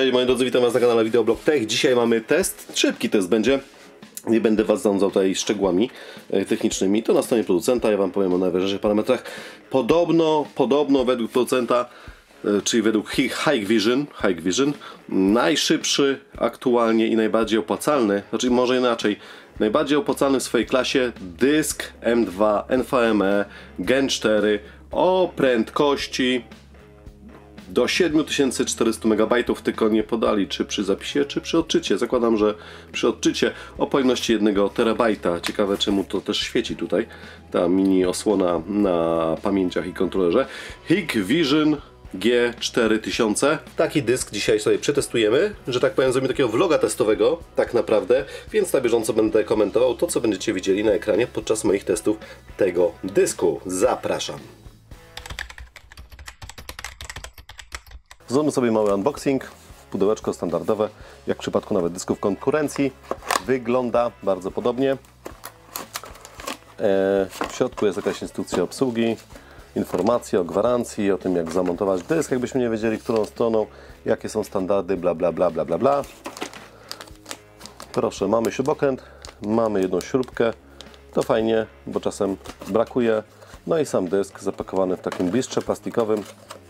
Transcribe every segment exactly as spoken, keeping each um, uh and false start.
Cześć moi drodzy, witam was na kanale Videoblog Tech. Dzisiaj mamy test, szybki test będzie. Nie będę was zarządzał tutaj szczegółami technicznymi. To na stronie producenta, ja wam powiem o najważniejszych parametrach. Podobno, podobno według producenta, czyli według Hikvision, Hikvision, najszybszy aktualnie i najbardziej opłacalny, znaczy może inaczej, najbardziej opłacalny w swojej klasie dysk M dwa NVMe Gen cztery o prędkości do siedem tysięcy czterystu megabajtów, tylko nie podali czy przy zapisie, czy przy odczycie. Zakładam, że przy odczycie o pojemności jednego terabajta. Ciekawe, czemu to też świeci tutaj, ta mini osłona na pamięciach i kontrolerze. Hikvision G cztery tysiące. Taki dysk dzisiaj sobie przetestujemy, że tak powiem, zrobimy takiego vloga testowego, tak naprawdę, więc na bieżąco będę komentował to, co będziecie widzieli na ekranie podczas moich testów tego dysku. Zapraszam. Zrobimy sobie mały unboxing. Pudełeczko standardowe, jak w przypadku nawet dysków konkurencji. Wygląda bardzo podobnie. W środku jest jakaś instrukcja obsługi, informacje o gwarancji, o tym jak zamontować dysk, jakbyśmy nie wiedzieli, którą stroną, jakie są standardy, bla bla bla bla bla bla. Proszę, mamy śrubokręt, mamy jedną śrubkę. To fajnie, bo czasem brakuje. No i sam dysk zapakowany w takim blistrze plastikowym.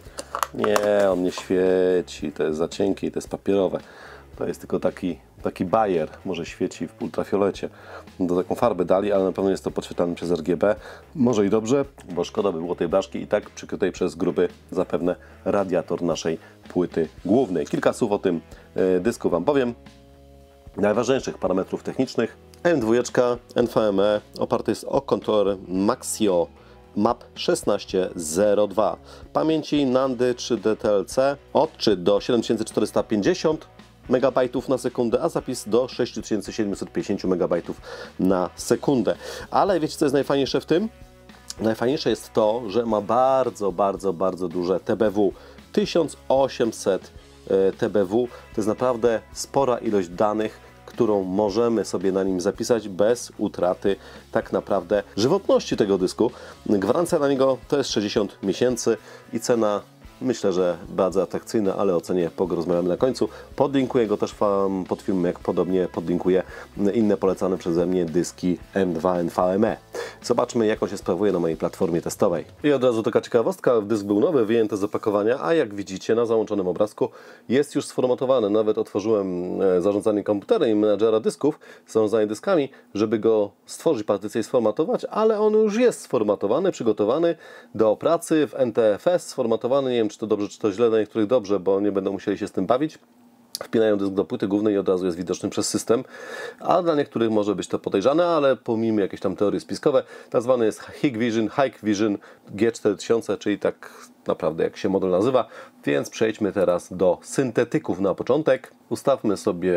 Nie, on nie świeci, to jest za cienkie, to jest papierowe. To jest tylko taki, taki bajer, może świeci w ultrafiolecie. Do taką farbę dali, ale na pewno jest to podświetlane przez R G B. Może i dobrze, bo szkoda by było tej blaszki i tak przykrytej przez gruby zapewne radiator naszej płyty głównej. Kilka słów o tym dysku wam powiem. Najważniejszych parametrów technicznych. M dwa NVMe oparty jest o kontroler Maxio Map szesnaście zero dwa. Pamięci Nandy trzy D T L C, odczyt do siedem tysięcy czterysta pięćdziesiąt megabajtów na sekundę, a zapis do sześć tysięcy siedemset pięćdziesiąt megabajtów na sekundę. Ale wiecie, co jest najfajniejsze w tym? Najfajniejsze jest to, że ma bardzo, bardzo, bardzo duże T B W. tysiąc osiemset T B W to jest naprawdę spora ilość danych, którą możemy sobie na nim zapisać bez utraty tak naprawdę żywotności tego dysku. Gwarancja na niego to jest sześćdziesiąt miesięcy i cena, myślę, że bardzo atrakcyjna, ale o cenie porozmawiamy na końcu. Podlinkuję go też wam pod filmem, jak podobnie podlinkuję inne polecane przeze mnie dyski M dwa NVMe. Zobaczmy, jak on się sprawuje na mojej platformie testowej. I od razu taka ciekawostka, dysk był nowy, wyjęty z opakowania, a jak widzicie na załączonym obrazku jest już sformatowany. Nawet otworzyłem zarządzanie komputerem i menadżera dysków, zarządzanie dyskami, żeby go stworzyć, partycję i sformatować, ale on już jest sformatowany, przygotowany do pracy w N T F S, sformatowany, nie wiem czy to dobrze, czy to źle, dla niektórych dobrze, bo nie będą musieli się z tym bawić. Wpinają dysk do płyty głównej i od razu jest widoczny przez system, a dla niektórych może być to podejrzane, ale pomijmy jakieś tam teorie spiskowe. Nazwany jest Hikvision, Hikvision G cztery tysiące, czyli tak naprawdę jak się model nazywa, więc przejdźmy teraz do syntetyków na początek. Ustawmy sobie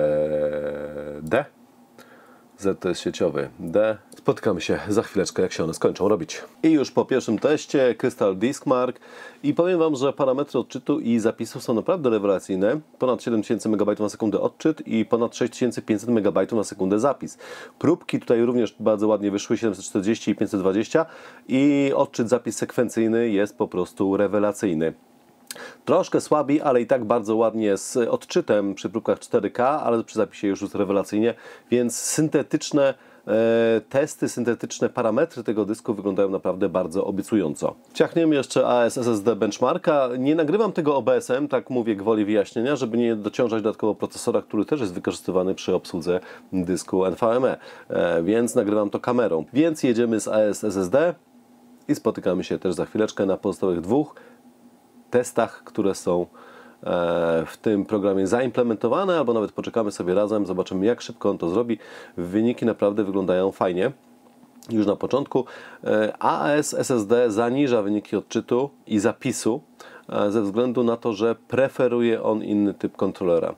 D. Z to jest sieciowy D. Spotykamy się za chwileczkę, jak się one skończą robić. I już po pierwszym teście Crystal Diskmark i powiem wam, że parametry odczytu i zapisu są naprawdę rewelacyjne. Ponad siedem tysięcy megabajtów na sekundę odczyt i ponad sześć tysięcy pięćset megabajtów na sekundę zapis. Próbki tutaj również bardzo ładnie wyszły, siedemset czterdzieści i pięćset dwadzieścia i odczyt, zapis sekwencyjny jest po prostu rewelacyjny. Troszkę słabi, ale i tak bardzo ładnie z odczytem przy próbkach cztery K, ale przy zapisie już jest rewelacyjnie, więc syntetyczne e, testy, syntetyczne parametry tego dysku wyglądają naprawdę bardzo obiecująco. Ciachniemy jeszcze A E S S S D benchmarka. Nie nagrywam tego O B S-em, tak mówię gwoli wyjaśnienia, żeby nie dociążać dodatkowo procesora, który też jest wykorzystywany przy obsłudze dysku NVMe, e, więc nagrywam to kamerą. Więc jedziemy z A E S S S D i spotykamy się też za chwileczkę na pozostałych dwóch testach, które są w tym programie zaimplementowane, albo nawet poczekamy sobie razem, zobaczymy jak szybko on to zrobi. Wyniki naprawdę wyglądają fajnie. Już na początku A E S S S D zaniża wyniki odczytu i zapisu ze względu na to, że preferuje on inny typ kontrolera.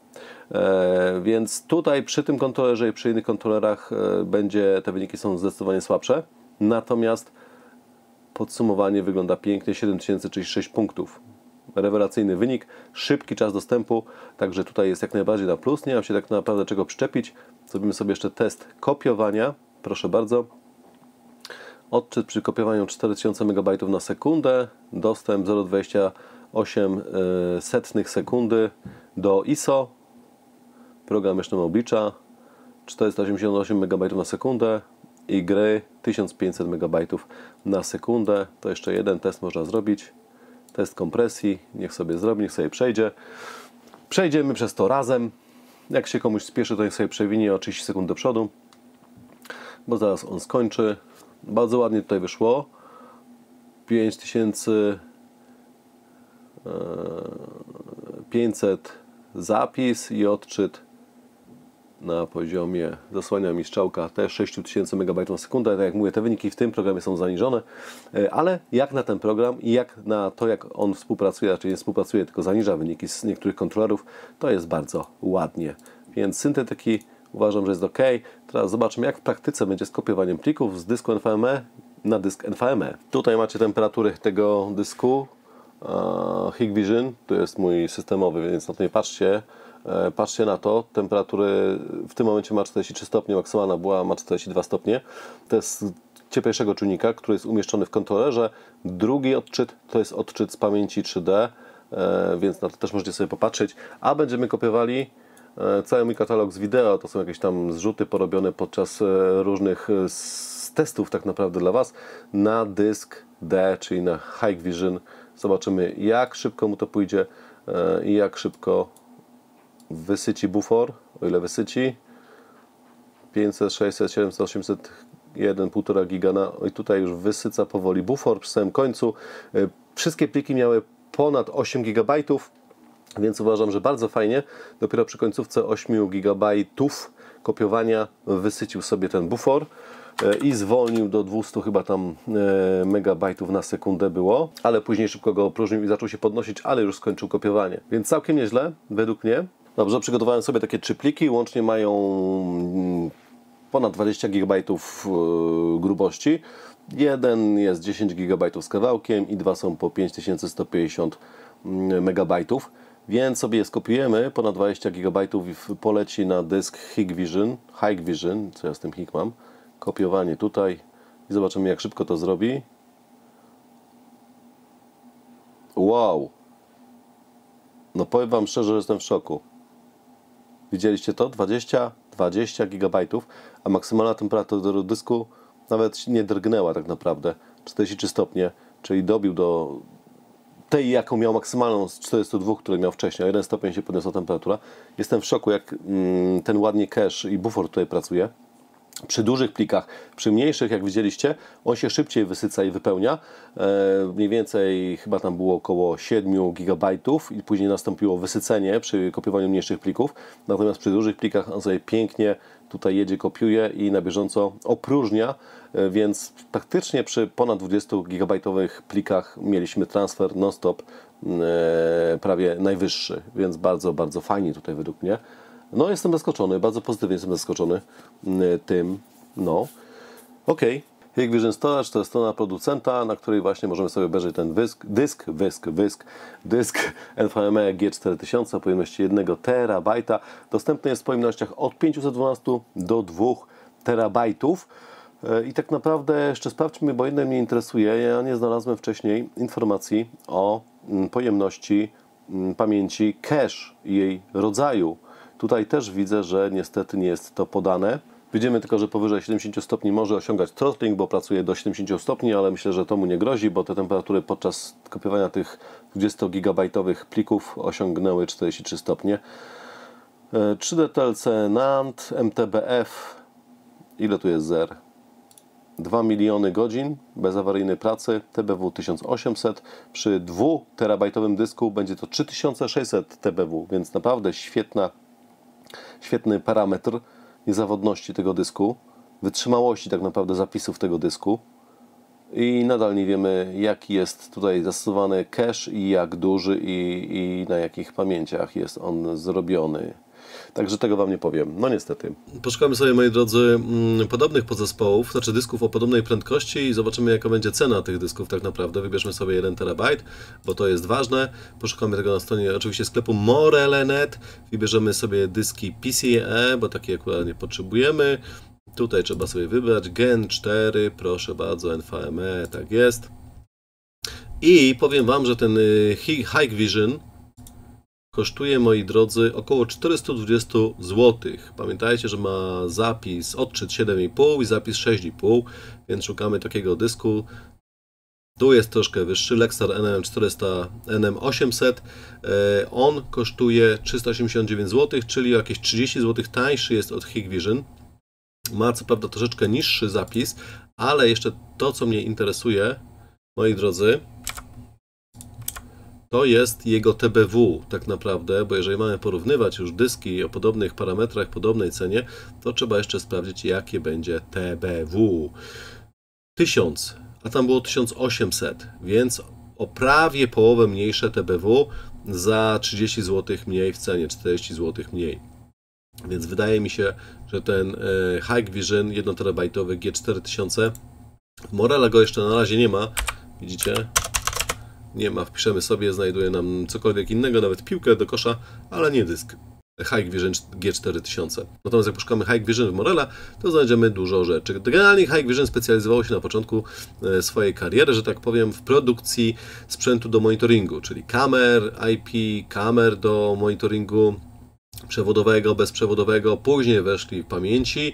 Więc tutaj przy tym kontrolerze i przy innych kontrolerach będzie, te wyniki są zdecydowanie słabsze. Natomiast podsumowanie wygląda pięknie, siedem tysięcy trzydzieści sześć punktów. Rewelacyjny wynik, szybki czas dostępu, także tutaj jest jak najbardziej na plus, nie mam się tak naprawdę czego przyczepić. Zrobimy sobie jeszcze test kopiowania, proszę bardzo. Odczyt przy kopiowaniu cztery tysiące megabajtów na sekundę, dostęp zero przecinek dwadzieścia osiem setnych sekundy do I S O. Program jeszcze nam oblicza czterysta osiemdziesiąt osiem megabajtów na sekundę i gry tysiąc pięćset megabajtów na sekundę. To jeszcze jeden test można zrobić. Test kompresji. Niech sobie zrobi, niech sobie przejdzie. Przejdziemy przez to razem. Jak się komuś spieszy, to niech sobie przewinie o trzydzieści sekund do przodu, bo zaraz on skończy. Bardzo ładnie tutaj wyszło. pięć tysięcy pięćset zapis i odczyt na poziomie, zasłania mi strzałka, też sześć tysięcy megabajtów na sekundę. Tak jak mówię, te wyniki w tym programie są zaniżone, ale jak na ten program i jak na to, jak on współpracuje, raczej nie współpracuje, tylko zaniża wyniki z niektórych kontrolerów, to jest bardzo ładnie. Więc syntetyki uważam, że jest ok. Teraz zobaczymy, jak w praktyce będzie z kopiowaniem plików z dysku N V M e na dysk N V M e. Tutaj macie temperatury tego dysku uh, Hikvision, to jest mój systemowy, więc na to nie patrzcie. Patrzcie na to, temperatury w tym momencie ma czterdzieści trzy stopnie, maksymalna była, ma czterdzieści dwa stopnie. To jest cieplejszego czujnika, który jest umieszczony w kontrolerze. Drugi odczyt to jest odczyt z pamięci trzy D, więc na to też możecie sobie popatrzeć. A będziemy kopiowali cały mój katalog z wideo, to są jakieś tam zrzuty porobione podczas różnych testów tak naprawdę dla Was, na dysk D, czyli na Hikvision. Zobaczymy, jak szybko mu to pójdzie i jak szybko wysyci bufor, o ile wysyci. pięćset, sześćset, siedemset, osiemset, jeden, półtora giga. Na, i tutaj już wysyca powoli bufor przy samym końcu. Wszystkie pliki miały ponad osiem gigabajtów, więc uważam, że bardzo fajnie. Dopiero przy końcówce osiem gigabajtów kopiowania wysycił sobie ten bufor i zwolnił do dwieście chyba tam megabajtów na sekundę było, ale później szybko go opróżnił i zaczął się podnosić, ale już skończył kopiowanie. Więc całkiem nieźle, według mnie. Dobrze, przygotowałem sobie takie trzy pliki, łącznie mają ponad dwadzieścia gigabajtów grubości. Jeden jest dziesięć gigabajtów z kawałkiem i dwa są po pięć tysięcy sto pięćdziesiąt megabajtów. Więc sobie je skopiujemy, ponad dwadzieścia gigabajtów i poleci na dysk Hikvision, Hikvision, co ja z tym Hik mam. Kopiowanie tutaj i zobaczymy, jak szybko to zrobi. Wow! No powiem Wam szczerze, że jestem w szoku. Widzieliście to? dwadzieścia, dwadzieścia gigabajtów, a maksymalna temperatura dysku nawet nie drgnęła tak naprawdę. czterdzieści trzy stopnie, czyli dobił do tej, jaką miał maksymalną z czterdziestu dwóch, które miał wcześniej. O jeden stopień się podniosła temperatura. Jestem w szoku, jak mm, ten ładnie cache i bufor tutaj pracuje. Przy dużych plikach, przy mniejszych, jak widzieliście, on się szybciej wysyca i wypełnia. E, mniej więcej chyba tam było około siedem gigabajtów i później nastąpiło wysycenie przy kopiowaniu mniejszych plików. Natomiast przy dużych plikach on sobie pięknie tutaj jedzie, kopiuje i na bieżąco opróżnia, e, więc praktycznie przy ponad dwudziestu gigabajtowych plikach mieliśmy transfer non-stop e, prawie najwyższy, więc bardzo, bardzo fajnie tutaj według mnie. No, jestem zaskoczony, bardzo pozytywnie jestem zaskoczony tym. No, ok. Hikvision Storage to jest strona producenta, na której właśnie możemy sobie obejrzeć ten dysk, dysk, dysk, dysk, dysk N V M e G cztery tysiące o pojemności jednego terabajta. Dostępny jest w pojemnościach od pięciuset dwanaście do dwóch terabajtów. I tak naprawdę jeszcze sprawdźmy, bo jedno mnie interesuje. Ja nie znalazłem wcześniej informacji o pojemności pamięci cache i jej rodzaju. Tutaj też widzę, że niestety nie jest to podane. Widzimy tylko, że powyżej siedemdziesięciu stopni może osiągać throttling, bo pracuje do siedemdziesięciu stopni, ale myślę, że to mu nie grozi, bo te temperatury podczas kopiowania tych dwudziestogigabajtowych plików osiągnęły czterdzieści trzy stopnie. trzy D T L C NAND, M T B F, ile tu jest zer? dwa miliony godzin bezawaryjnej pracy, T B W tysiąc osiemset. Przy dwuterabajtowym dysku będzie to trzy tysiące sześćset T B W, więc naprawdę świetna Świetny parametr niezawodności tego dysku, wytrzymałości tak naprawdę zapisów tego dysku i nadal nie wiemy, jaki jest tutaj zastosowany cache i jak duży i, i na jakich pamięciach jest on zrobiony. Także tego Wam nie powiem. No niestety. Poszukamy sobie, moi drodzy, podobnych podzespołów, znaczy dysków o podobnej prędkości i zobaczymy, jaka będzie cena tych dysków tak naprawdę. Wybierzmy sobie jeden terabajt, bo to jest ważne. Poszukamy tego na stronie oczywiście sklepu morele kropka net. Wybierzemy sobie dyski P C I E, bo takie akurat nie potrzebujemy. Tutaj trzeba sobie wybrać Gen cztery, proszę bardzo, N V M e, tak jest. I powiem Wam, że ten Hikvision kosztuje, moi drodzy, około czterysta dwadzieścia złotych. Pamiętajcie, że ma zapis odczyt siedem i pół i zapis sześć i pół, więc szukamy takiego dysku. Tu jest troszkę wyższy, Lexar N M czterysta, N M osiemset. On kosztuje trzysta osiemdziesiąt dziewięć złotych, czyli jakieś trzydzieści złotych tańszy jest od Hikvision. Ma co prawda troszeczkę niższy zapis, ale jeszcze to, co mnie interesuje, moi drodzy, to jest jego T B W tak naprawdę, bo jeżeli mamy porównywać już dyski o podobnych parametrach, podobnej cenie, to trzeba jeszcze sprawdzić, jakie będzie T B W. tysiąc, a tam było tysiąc osiemset, więc o prawie połowę mniejsze T B W za trzydzieści złotych mniej w cenie, czterdzieści złotych mniej. Więc wydaje mi się, że ten Hikvision jeden terabajtowy G cztery tysiące, w Morela go jeszcze na razie nie ma, widzicie? Nie ma, wpiszemy sobie, znajduje nam cokolwiek innego, nawet piłkę do kosza, ale nie dysk. Hikvision G cztery tysiące. Natomiast jak poszukamy Hikvision w Morela, to znajdziemy dużo rzeczy. Generalnie Hikvision specjalizowało się na początku swojej kariery, że tak powiem, w produkcji sprzętu do monitoringu, czyli kamer I P, kamer do monitoringu przewodowego, bezprzewodowego, później weszli w pamięci.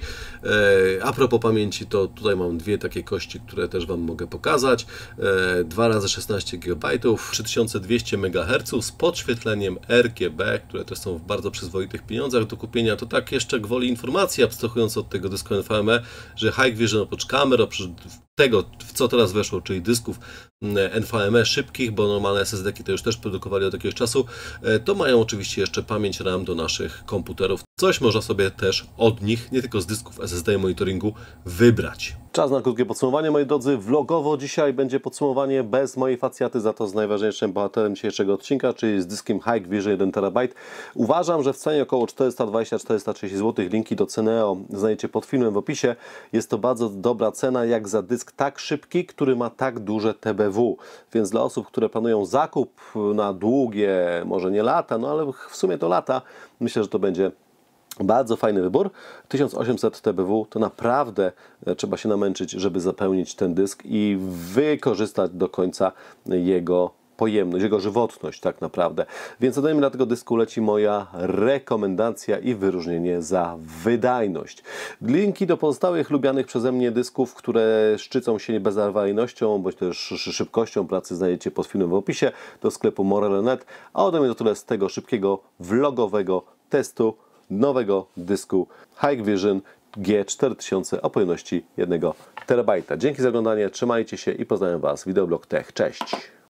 A propos pamięci, to tutaj mam dwie takie kości, które też Wam mogę pokazać. dwa razy szesnaście gigabajtów, trzy tysiące dwieście megaherców z podświetleniem R G B, które też są w bardzo przyzwoitych pieniądzach do kupienia. To tak jeszcze gwoli informacji, abstrahując od tego dysku N V M E, że Hikvision oprócz kamer, oprócz tego, w co teraz weszło, czyli dysków N V M E szybkich, bo normalne S S D-ki to już też produkowali od jakiegoś czasu, to mają oczywiście jeszcze pamięć RAM do naszych komputerów. Coś można sobie też od nich, nie tylko z dysków S S D i monitoringu, wybrać. Czas na krótkie podsumowanie, moi drodzy. Vlogowo dzisiaj będzie podsumowanie bez mojej facjaty, za to z najważniejszym bohaterem dzisiejszego odcinka, czyli z dyskiem Hikvision jeden terabajt. Uważam, że w cenie około czterysta dwadzieścia do czterysta trzydzieści złotych, linki do Ceneo znajdziecie pod filmem w opisie. Jest to bardzo dobra cena jak za dysk tak szybki, który ma tak duże T B W. Więc dla osób, które planują zakup na długie, może nie lata, no ale w sumie to lata, myślę, że to będzie bardzo fajny wybór. tysiąc osiemset T B W to naprawdę trzeba się namęczyć, żeby zapełnić ten dysk i wykorzystać do końca jego pojemność, jego żywotność tak naprawdę. Więc ode mnie na tego dysku leci moja rekomendacja i wyróżnienie za wydajność. Linki do pozostałych lubianych przeze mnie dysków, które szczycą się bezawaryjnością bądź też szybkością pracy, znajdziecie pod filmem w opisie, do sklepu morel kropka net, a ode mnie to tyle z tego szybkiego vlogowego testu nowego dysku Hikvision G cztery tysiące o pojemności jednego terabajta. Dzięki za oglądanie, trzymajcie się i pozdrawiam Was, Wideoblog Tech. Cześć!